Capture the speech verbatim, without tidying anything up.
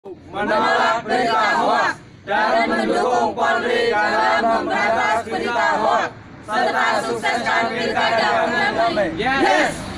menolak berita hoaks dan mendukung Polri dalam memberantas berita hoaks serta sukseskan pilkada dengan damai. Yes.